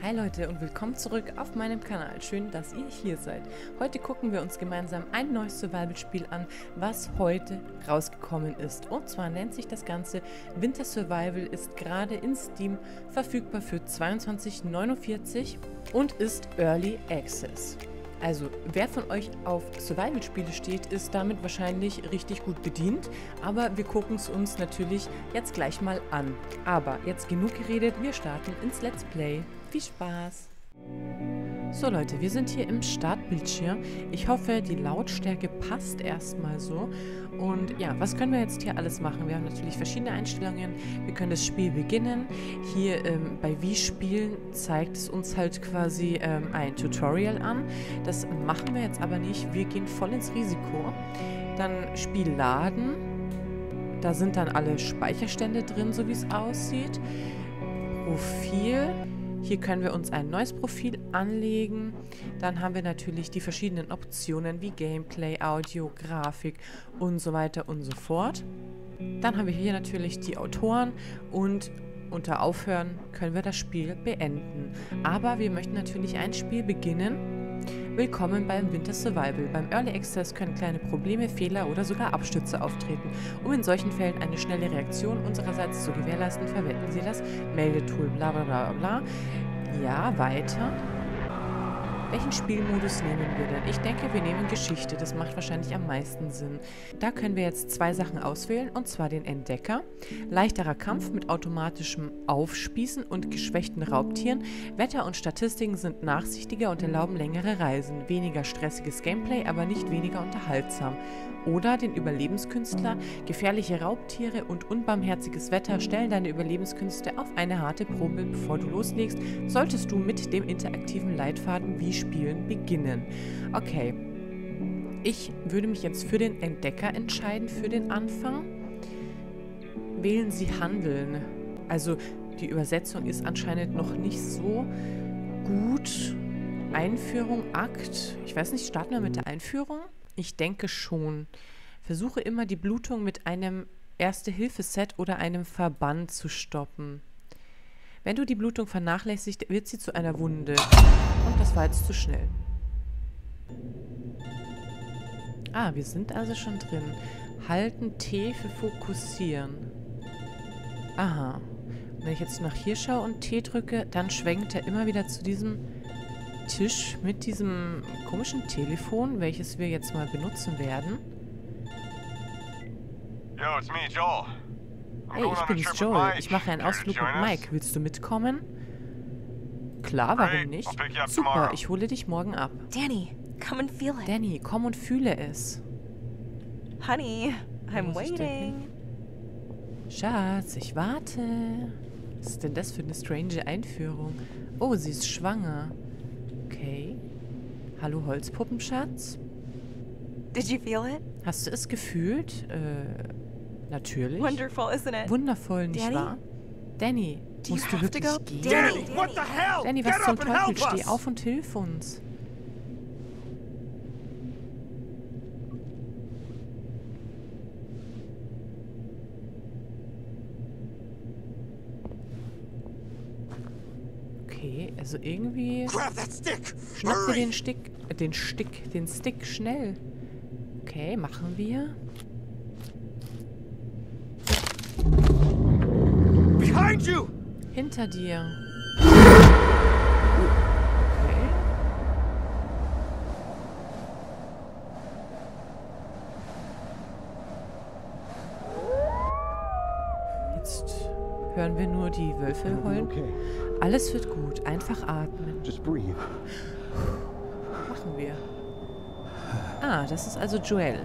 Hi Leute und willkommen zurück auf meinem Kanal. Schön, dass ihr hier seid. Heute gucken wir uns gemeinsam ein neues Survival-Spiel an, was heute rausgekommen ist. Und zwar nennt sich das Ganze Winter Survival, ist gerade in Steam verfügbar für 22,49 und ist Early Access. Also, wer von euch auf Survival-Spiele steht, ist damit wahrscheinlich richtig gut bedient. Aber wir gucken es uns natürlich jetzt gleich mal an. Aber jetzt genug geredet, wir starten ins Let's Play. Viel Spaß! So Leute, wir sind hier im Startbildschirm. Ich hoffe, die Lautstärke passt erstmal so. Und ja, was können wir jetzt hier alles machen? Wir haben natürlich verschiedene Einstellungen. Wir können das Spiel beginnen. Hier bei Wie spielen zeigt es uns halt quasi ein Tutorial an. Das machen wir jetzt aber nicht. Wir gehen voll ins Risiko. Dann Spiel laden. Da sind dann alle Speicherstände drin, so wie es aussieht. Profil. Hier können wir uns ein neues Profil anlegen. Dann haben wir natürlich die verschiedenen Optionen wie Gameplay, Audio, Grafik und so weiter und so fort. Dann haben wir hier natürlich die Autoren und unter Aufhören können wir das Spiel beenden. Aber wir möchten natürlich ein Spiel beginnen. Willkommen beim Winter Survival. Beim Early Access können kleine Probleme, Fehler oder sogar Abstürze auftreten. Um in solchen Fällen eine schnelle Reaktion unsererseits zu gewährleisten, verwenden Sie das Meldetool. Bla bla bla bla. Ja, weiter. Welchen Spielmodus nehmen wir denn? Ich denke, wir nehmen Geschichte. Das macht wahrscheinlich am meisten Sinn. Da können wir jetzt zwei Sachen auswählen, und zwar den Entdecker. Leichterer Kampf mit automatischem Aufspießen und geschwächten Raubtieren. Wetter und Statistiken sind nachsichtiger und erlauben längere Reisen. Weniger stressiges Gameplay, aber nicht weniger unterhaltsam. Oder den Überlebenskünstler. Gefährliche Raubtiere und unbarmherziges Wetter stellen deine Überlebenskünste auf eine harte Probe. Bevor du loslegst, solltest du mit dem interaktiven Leitfaden Wie spielen beginnen. Okay. Ich würde mich jetzt für den Entdecker entscheiden, für den Anfang. Wählen Sie Handeln. Also die Übersetzung ist anscheinend noch nicht so gut. Einführung, Akt. Ich weiß nicht, starten wir mit der Einführung? Ich denke schon. Versuche immer die Blutung mit einem Erste-Hilfe-Set oder einem Verband zu stoppen. Wenn du die Blutung vernachlässigst, wird sie zu einer Wunde. Und das war jetzt zu schnell. Ah, wir sind also schon drin. Halten T für fokussieren. Aha. Wenn ich jetzt nach hier schaue und T drücke, dann schwenkt er immer wieder zu diesem Tisch mit diesem komischen Telefon, welches wir jetzt mal benutzen werden. Yo, it's me, Joel. Hey, ich bin's, Joel. Ich mache einen Ausflug mit Mike. Willst du mitkommen? Klar, warum nicht? Super, ich hole dich morgen ab. Danny, come and feel it. Danny, komm und fühle es. Honey, I'm waiting. Schatz, ich warte. Was ist denn das für eine strange Einführung? Oh, sie ist schwanger. Okay. Hallo Holzpuppenschatz? Did you feel it? Hast du es gefühlt? Natürlich. Wonderful, isn't it? Wundervoll, nicht Danny? wahr? Danny, musst du wirklich gehen? Danny, what the hell? Danny, was Get zum up and help Teufel? Steh us! auf und hilf uns. Okay, also irgendwie... Grab that stick! Schnapp dir den Stick schnell. Okay, machen wir. Behind you! Hinter dir. Okay. Jetzt hören wir nur die Wölfe heulen. Alles wird gut. Einfach atmen. Just breathe. Machen wir. Ah, das ist also Joel.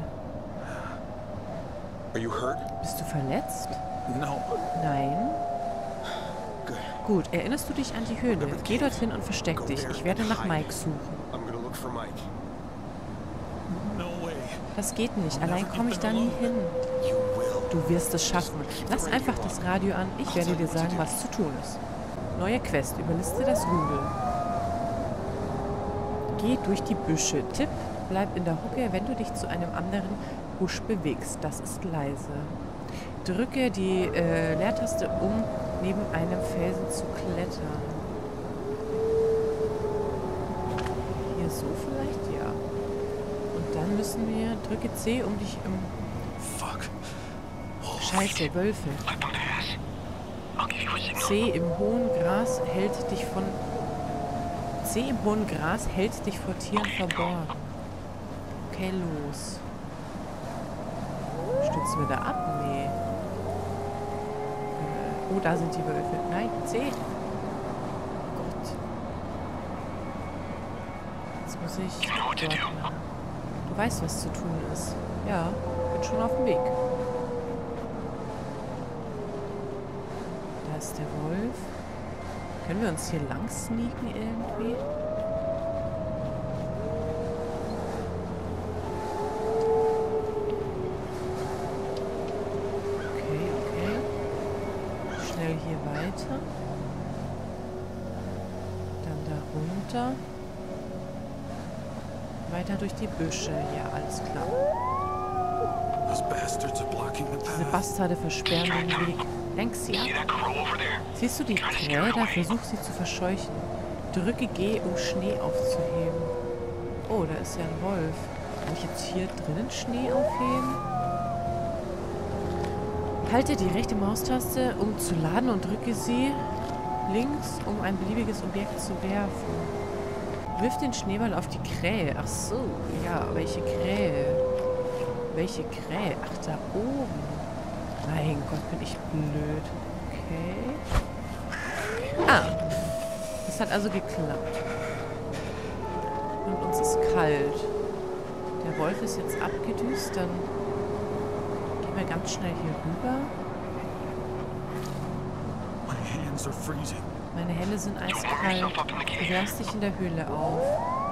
Are you hurt? Bist du verletzt? No. Nein. Good. Gut, erinnerst du dich an die Höhle? Geh dorthin und versteck dich. Ich werde nach Mike suchen. I'm gonna look for Mike. No way. Das geht nicht. Allein komme ich da nie hin. You will. Du wirst es schaffen. Lass einfach das Radio an. Ich werde dir sagen, was zu tun ist. Neue Quest. Überliste das Rudel. Geh durch die Büsche. Tipp, bleib in der Hocke, wenn du dich zu einem anderen Busch bewegst. Das ist leise. Drücke die Leertaste, um neben einem Felsen zu klettern. so vielleicht? Ja. Und dann müssen wir... Drücke C, um dich im... Fuck. Scheiße, Wölfe. I don't ask. I'll give you a signal. C im hohen Gras hält dich von... C im hohen Gras hält dich vor Tieren verborgen. Okay, los. Stützen wir da ab? Nee. Oh, da sind die Wölfe. Nein, C. Gott. Jetzt muss ich dort machen. Du weißt, was zu tun ist. Ja, bin schon auf dem Weg. Da ist der Wolf. Können wir uns hier lang sneaken irgendwie? Schnell hier weiter. Dann da runter. Weiter durch die Büsche. Ja, alles klar. Those bastards are blocking the Diese path. Bastarde versperren den Weg. Lenk sie ab. See that crow over there? Siehst du die Krähe da? Versuch sie zu verscheuchen. Drücke G, um Schnee aufzuheben. Oh, da ist ja ein Wolf. Kann ich jetzt hier drinnen Schnee aufheben? Halte die rechte Maustaste, um zu laden und drücke sie links, um ein beliebiges Objekt zu werfen. Wirf den Schneeball auf die Krähe. Ach so, ja, welche Krähe? Welche Krähe? Ach, da oben. Mein Gott, bin ich blöd. Okay. Ah, das hat also geklappt. Und uns ist kalt. Der Wolf ist jetzt abgedüst, dann gehen wir ganz schnell hier rüber. My hands are freezing. Meine Hände sind eiskalt. Du wärmst dich in der Höhle auf.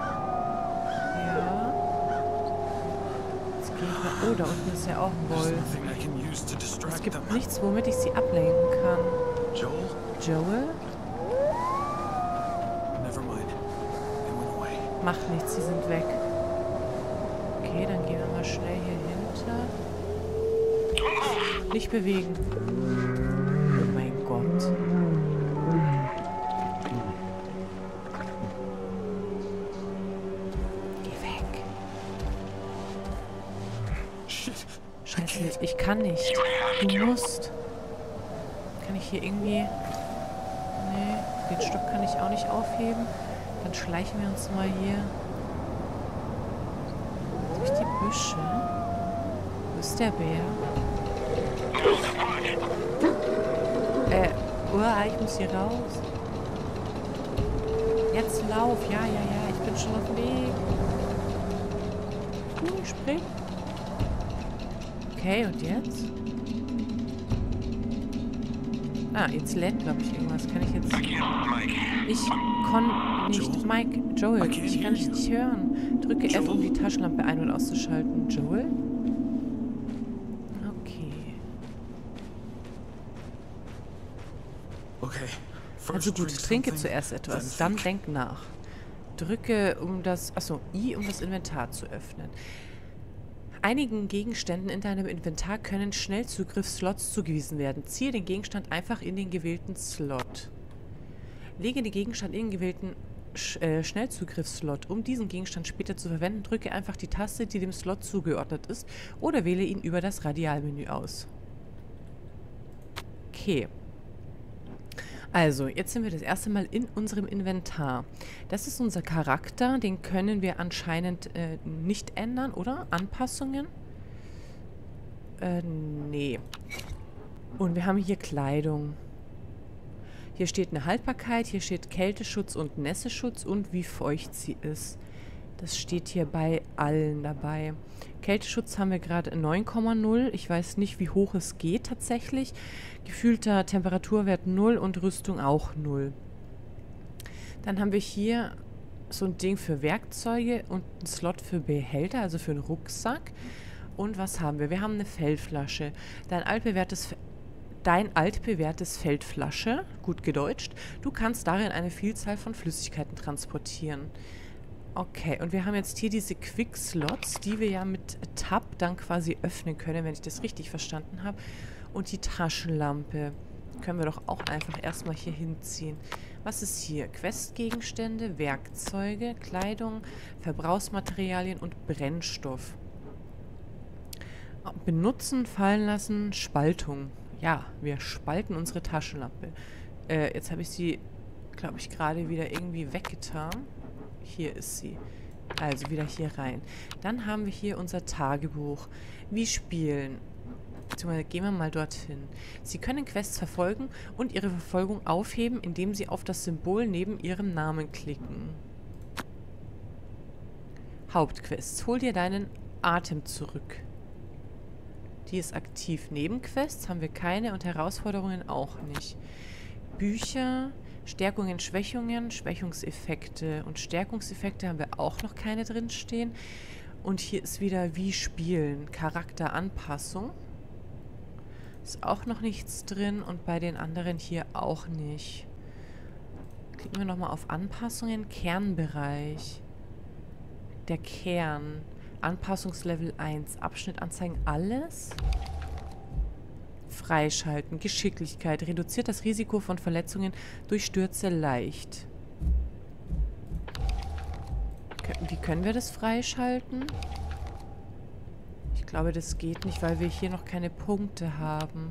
Ja. Jetzt gehen wir... Oh, da unten ist ja auch ein There's Wolf. nothing I can use to Es distract gibt them. nichts, womit ich sie ablenken kann. Joel? Joel? Never mind. They went away. Macht nichts, sie sind weg. Okay, dann gehen wir mal schnell hier hinter. Nicht bewegen. Oh mein Gott. Geh weg. Shit. Scheiße, ich kann nicht. Du musst. Kann ich hier irgendwie... Nee, den Stock kann ich auch nicht aufheben. Dann schleichen wir uns mal hier durch die Büsche. Wo ist der Bär? Ich muss hier raus. Jetzt lauf. Ja, ich bin schon auf dem Weg. Spring. Okay, und jetzt? Ah, jetzt lädt, glaube ich, irgendwas. Kann ich jetzt... Ich kann nicht... Mike, Joel, ich kann dich nicht hören. Drücke F, um die Taschenlampe ein- und auszuschalten. Joel? Okay. Also gut, trinke zuerst etwas, dann denk nach. Drücke, um das... Achso, I, um das Inventar zu öffnen. Einigen Gegenständen in deinem Inventar können Schnellzugriffsslots zugewiesen werden. Ziehe den Gegenstand einfach in den gewählten Slot. Lege den Gegenstand in den gewählten Schnellzugriffsslot. Um diesen Gegenstand später zu verwenden, drücke einfach die Taste, die dem Slot zugeordnet ist, oder wähle ihn über das Radialmenü aus. Okay. Also, jetzt sind wir das erste Mal in unserem Inventar. Das ist unser Charakter, den können wir anscheinend nicht ändern, oder? Anpassungen? Nee. Und wir haben hier Kleidung. Hier steht eine Haltbarkeit, hier steht Kälteschutz und Nässeschutz und wie feucht sie ist. Das steht hier bei allen dabei. Kälteschutz haben wir gerade 9,0. Ich weiß nicht, wie hoch es geht tatsächlich. Gefühlter Temperaturwert 0 und Rüstung auch 0. Dann haben wir hier so ein Ding für Werkzeuge und einen Slot für Behälter, also für einen Rucksack. Und was haben wir? Wir haben eine Feldflasche. Dein altbewährtes Feldflasche, gut gedeutscht. Du kannst darin eine Vielzahl von Flüssigkeiten transportieren. Okay, und wir haben jetzt hier diese Quick-Slots, die wir ja mit Tab dann quasi öffnen können, wenn ich das richtig verstanden habe. Und die Taschenlampe können wir doch auch einfach erstmal hier hinziehen. Was ist hier? Questgegenstände, Werkzeuge, Kleidung, Verbrauchsmaterialien und Brennstoff. Benutzen, fallen lassen, Spaltung. Ja, wir spalten unsere Taschenlampe. Jetzt habe ich sie, glaube ich, gerade wieder irgendwie weggetan. Hier ist sie. Also wieder hier rein. Dann haben wir hier unser Tagebuch. Wie spielen. Beziehungsweise gehen wir mal dorthin. Sie können Quests verfolgen und ihre Verfolgung aufheben, indem sie auf das Symbol neben ihrem Namen klicken. Hauptquests. Hol dir deinen Atem zurück. Die ist aktiv. Nebenquests haben wir keine und Herausforderungen auch nicht. Bücher, Stärkungen, Schwächungen, Schwächungseffekte und Stärkungseffekte haben wir auch noch keine drin stehen. Und hier ist wieder wie spielen. Charakteranpassung. Ist auch noch nichts drin und bei den anderen hier auch nicht. Klicken wir nochmal auf Anpassungen. Kernbereich. Der Kern. Anpassungslevel 1. Abschnitt anzeigen. Alles. Freischalten. Geschicklichkeit. Reduziert das Risiko von Verletzungen durch Stürze leicht. Wie können wir das freischalten? Ich glaube, das geht nicht, weil wir hier noch keine Punkte haben.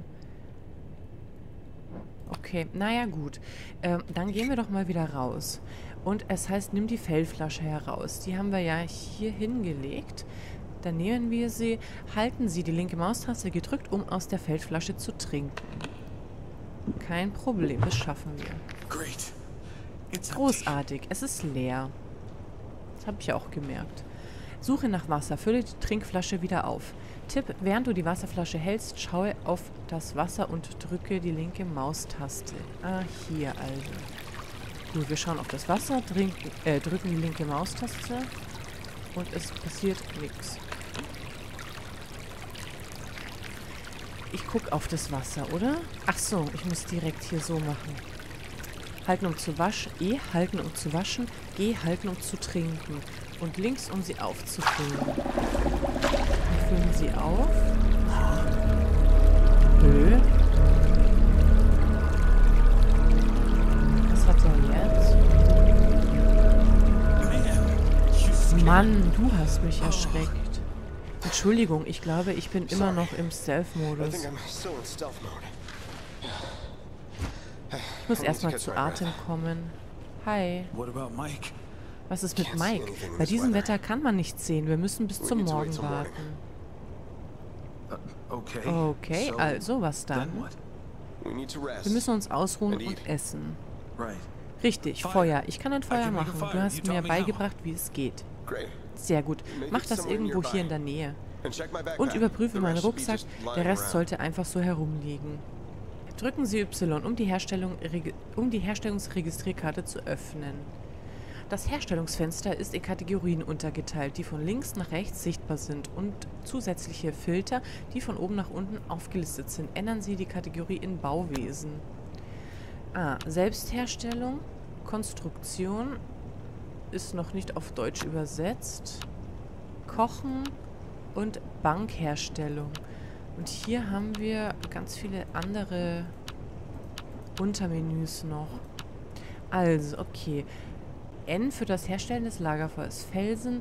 Okay, naja gut. Dann gehen wir doch mal wieder raus. Und es heißt, nimm die Feldflasche heraus. Die haben wir ja hier hingelegt. Dann nehmen wir sie, halten Sie die linke Maustaste gedrückt, um aus der Feldflasche zu trinken. Kein Problem, das schaffen wir. Großartig, es ist leer. Das habe ich auch gemerkt. Suche nach Wasser, fülle die Trinkflasche wieder auf. Tipp, während du die Wasserflasche hältst, schaue auf das Wasser und drücke die linke Maustaste. Ah, hier also. Gut, wir schauen auf das Wasser, drücken die linke Maustaste und es passiert nichts. Ich gucke auf das Wasser, oder? Ach so, ich muss direkt hier so machen. Halten, um zu waschen. E, halten, um zu waschen. G, halten, um zu trinken. Und links, um sie aufzufüllen. Wir füllen sie auf. Nö. Was hat er jetzt? Mann, du hast mich erschreckt. Entschuldigung, ich glaube, ich bin immer noch im Stealth-Modus. Ich muss erstmal zu Atem kommen. Hi. Was ist mit Mike? Bei diesem Wetter kann man nichts sehen. Wir müssen bis zum Morgen warten. Okay, also was dann? Wir müssen uns ausruhen und essen. Richtig, Feuer. Ich kann ein Feuer machen. Du hast mir beigebracht, wie es geht. Sehr gut. Mach das irgendwo hier in der Nähe. Und überprüfe meinen Rucksack. Der Rest sollte einfach so herumliegen. Drücken Sie Y, um die Herstellungsregistrierkarte zu öffnen. Das Herstellungsfenster ist in Kategorien untergeteilt, die von links nach rechts sichtbar sind, und zusätzliche Filter, die von oben nach unten aufgelistet sind. Ändern Sie die Kategorie in Bauwesen. Selbstherstellung, Konstruktion ist noch nicht auf Deutsch übersetzt. Kochen und Bankherstellung. Und hier haben wir ganz viele andere Untermenüs noch. Also, okay. N für das Herstellen des Lagerfeuers. Felsen,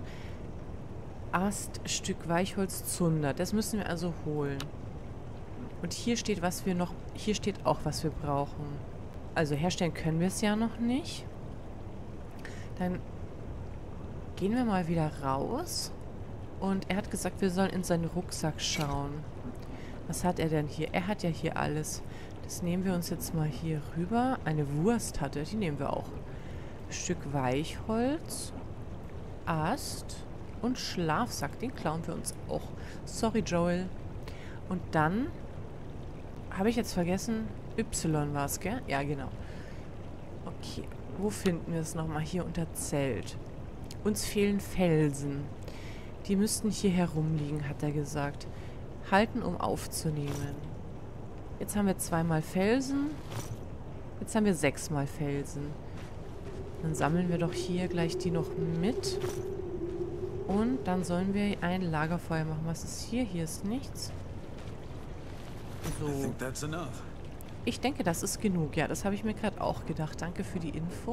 Ast, Stück Weichholz, Zunder. Das müssen wir also holen. Und hier steht, was wir noch... Hier steht auch, was wir brauchen. Also herstellen können wir es ja noch nicht. Dann gehen wir mal wieder raus. Und er hat gesagt, wir sollen in seinen Rucksack schauen. Was hat er denn hier? Er hat ja hier alles. Das nehmen wir uns jetzt mal hier rüber. Eine Wurst hat er, die nehmen wir auch. Stück Weichholz, Ast und Schlafsack. Den klauen wir uns auch. Sorry, Joel. Und dann habe ich jetzt vergessen, Y war es, gell? Ja, genau. Okay, wo finden wir es nochmal? Hier unter Zelt. Uns fehlen Felsen. Die müssten hier herumliegen, hat er gesagt. Halten, um aufzunehmen. Jetzt haben wir 2-mal Felsen. Jetzt haben wir 6-mal Felsen. Dann sammeln wir doch hier gleich die noch mit. Und dann sollen wir ein Lagerfeuer machen. Was ist hier? Hier ist nichts. So. Ich denke, das ist genug. Ja, das habe ich mir gerade auch gedacht. Danke für die Info.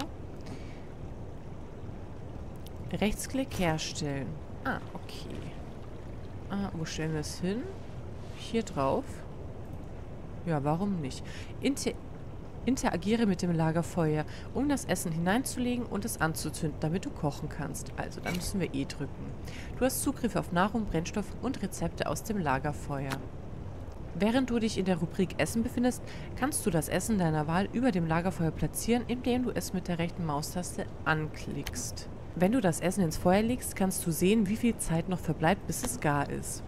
Rechtsklick herstellen. Ah, okay. Wo stellen wir es hin? Hier drauf. Ja, warum nicht? Interagiere mit dem Lagerfeuer, um das Essen hineinzulegen und es anzuzünden, damit du kochen kannst. Also, dann müssen wir E drücken. Du hast Zugriff auf Nahrung, Brennstoff und Rezepte aus dem Lagerfeuer. Während du dich in der Rubrik Essen befindest, kannst du das Essen deiner Wahl über dem Lagerfeuer platzieren, indem du es mit der rechten Maustaste anklickst. Wenn du das Essen ins Feuer legst, kannst du sehen, wie viel Zeit noch verbleibt, bis es gar ist.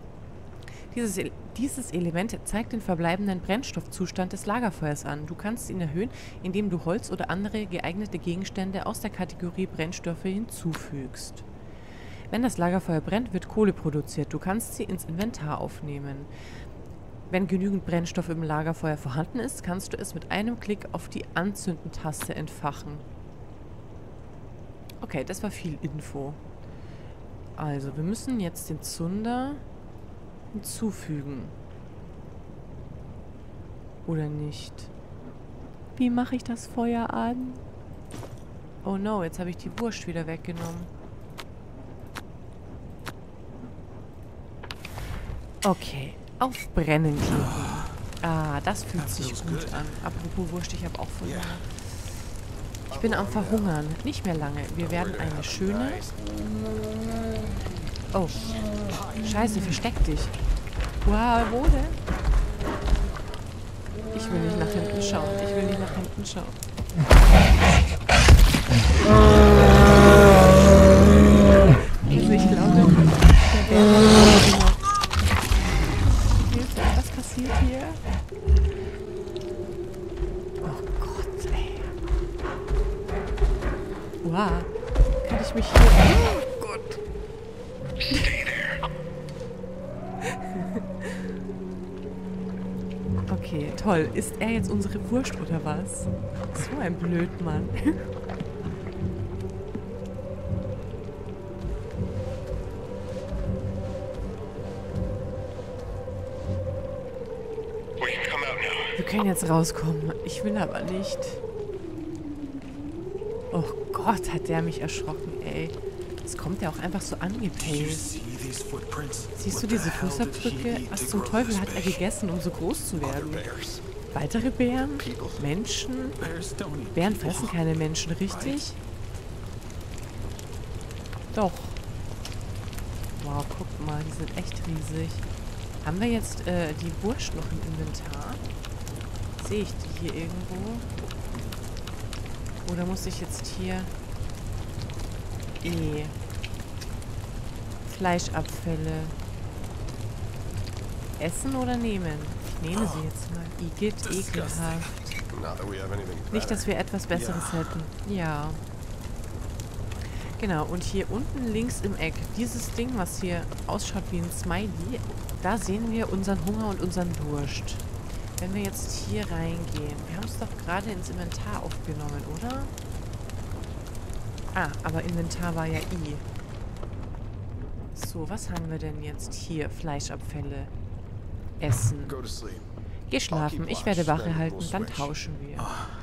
Dieses Element zeigt den verbleibenden Brennstoffzustand des Lagerfeuers an. Du kannst ihn erhöhen, indem du Holz oder andere geeignete Gegenstände aus der Kategorie Brennstoffe hinzufügst. Wenn das Lagerfeuer brennt, wird Kohle produziert. Du kannst sie ins Inventar aufnehmen. Wenn genügend Brennstoff im Lagerfeuer vorhanden ist, kannst du es mit einem Klick auf die Anzünden-Taste entfachen. Okay, das war viel Info. Also, wir müssen jetzt den Zunder hinzufügen. Oder nicht? Wie mache ich das Feuer an? Oh no, jetzt habe ich die Wurst wieder weggenommen. Okay, auf Brennen klicken. Ah, das fühlt sich gut an. Apropos Wurst, ich habe auch verloren. Ich bin am Verhungern. Nicht mehr lange. Wir werden eine schöne... Oh. Scheiße, versteck dich. Wow, wo denn? Ich will nicht nach hinten schauen. Ich will nicht nach hinten schauen. Also ich glaube, der Bär hat Hilfe, was passiert hier? Wow. Kann ich mich hier... Oh Gott. Stay there. Okay, toll. Ist er jetzt unsere Wurst oder was? So ein Blödmann. We can come out now. Wir können jetzt rauskommen. Ich will aber nicht. Oh Gott, hat der mich erschrocken, ey. Jetzt kommt der auch einfach so angepaced. Siehst du diese Fußabdrücke? Was zum Teufel hat er gegessen, um so groß zu werden? Weitere Bären? Menschen? Bären fressen keine Menschen, richtig? Doch. Wow, guck mal, die sind echt riesig. Haben wir jetzt die Wurst noch im Inventar? Sehe ich die hier irgendwo? Oder muss ich jetzt hier... Fleischabfälle. Essen oder nehmen? Ich nehme sie jetzt mal. Igitt, ekelhaft. Nicht, dass wir etwas Besseres hätten. Ja. Genau, und hier unten links im Eck, dieses Ding, was hier ausschaut wie ein Smiley, da sehen wir unseren Hunger und unseren Durst. Wenn wir jetzt hier reingehen. Wir haben es doch gerade ins Inventar aufgenommen, oder? Ah, aber Inventar war ja I. So, was haben wir denn jetzt hier? Fleischabfälle. Essen. Geh schlafen. Ich werde Wache halten. Dann tauschen wir.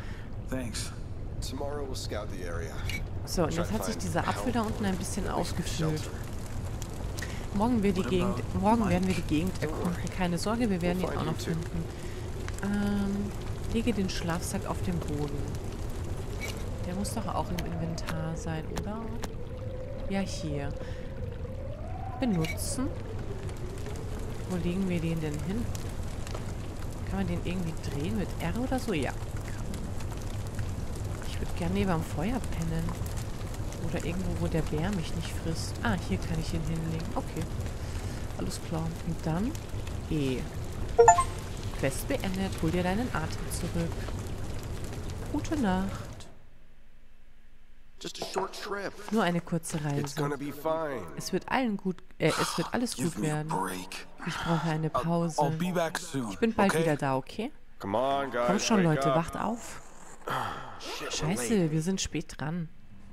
So, und jetzt hat sich dieser Apfel da unten ein bisschen aufgefüllt. Morgen werden wir die Gegend erkunden. Keine Sorge, wir werden ihn auch noch finden. Lege den Schlafsack auf den Boden. Der muss doch auch im Inventar sein, oder? Ja, hier. Benutzen. Wo legen wir den denn hin? Kann man den irgendwie drehen mit R oder so? Ja. Ich würde gerne neben am Feuer pennen. Oder irgendwo, wo der Bär mich nicht frisst. Ah, hier kann ich ihn hinlegen. Okay. Alles klar. Und dann E. Quest beendet. Hol dir deinen Atem zurück. Gute Nacht. Nur eine kurze Reise. Es wird alles gut werden. Ich brauche eine Pause. Ich bin bald wieder da, okay? Komm schon, Leute, wacht auf. Scheiße, wir sind spät dran.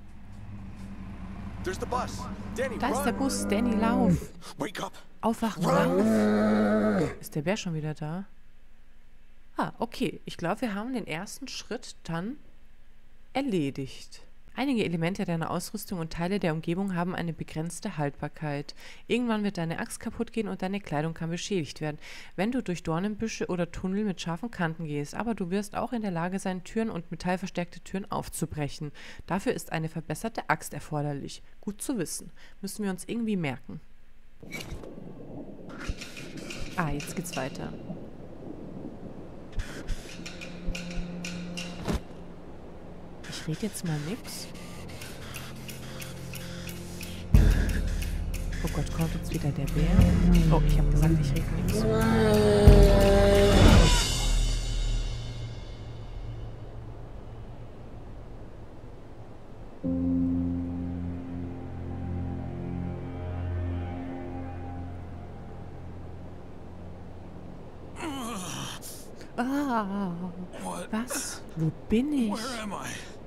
Da ist der Bus. Danny, lauf. Aufwachen, lauf. Ist der Bär schon wieder da? Ah, okay. Ich glaube, wir haben den ersten Schritt dann erledigt. Einige Elemente deiner Ausrüstung und Teile der Umgebung haben eine begrenzte Haltbarkeit. Irgendwann wird deine Axt kaputt gehen und deine Kleidung kann beschädigt werden, wenn du durch Dornenbüsche oder Tunnel mit scharfen Kanten gehst. Aber du wirst auch in der Lage sein, Türen und metallverstärkte Türen aufzubrechen. Dafür ist eine verbesserte Axt erforderlich. Gut zu wissen. Müssen wir uns irgendwie merken. Ah, jetzt geht's weiter. Ich rede jetzt mal nix. Oh Gott, kommt jetzt wieder der Bär. Oh, ich habe gesagt, ich rede nix. Ah, was? Wo bin ich? Where am I?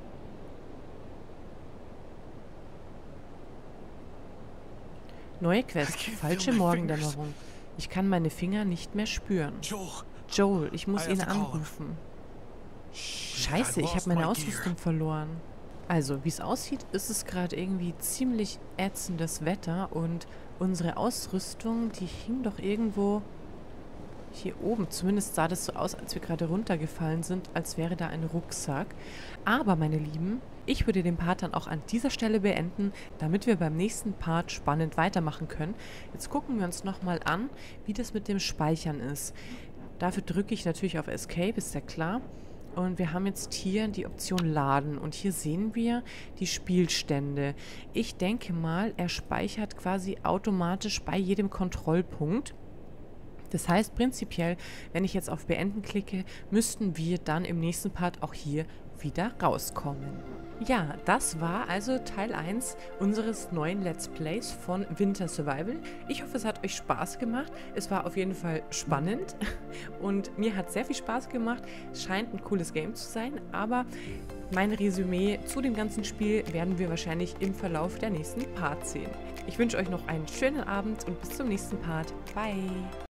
Neue Quest. Falsche Morgendämmerung. Ich kann meine Finger nicht mehr spüren. Joel, ich muss ihn anrufen. Scheiße, ich habe meine Ausrüstung verloren. Also, wie es aussieht, ist es gerade irgendwie ziemlich ätzendes Wetter und unsere Ausrüstung, die hing doch irgendwo hier oben. Zumindest sah das so aus, als wir gerade runtergefallen sind, als wäre da ein Rucksack. Aber, meine Lieben, ich würde den Part dann auch an dieser Stelle beenden, damit wir beim nächsten Part spannend weitermachen können. Jetzt gucken wir uns nochmal an, wie das mit dem Speichern ist. Dafür drücke ich natürlich auf Escape, ist ja klar. Und wir haben jetzt hier die Option Laden. Und hier sehen wir die Spielstände. Ich denke mal, er speichert quasi automatisch bei jedem Kontrollpunkt. Das heißt prinzipiell, wenn ich jetzt auf Beenden klicke, müssten wir dann im nächsten Part auch hier wieder rauskommen. Ja, das war also Teil 1 unseres neuen Let's Plays von Winter Survival. Ich hoffe, es hat euch Spaß gemacht. Es war auf jeden Fall spannend und mir hat sehr viel Spaß gemacht. Es scheint ein cooles Game zu sein, aber mein Resümee zu dem ganzen Spiel werden wir wahrscheinlich im Verlauf der nächsten Parts sehen. Ich wünsche euch noch einen schönen Abend und bis zum nächsten Part. Bye!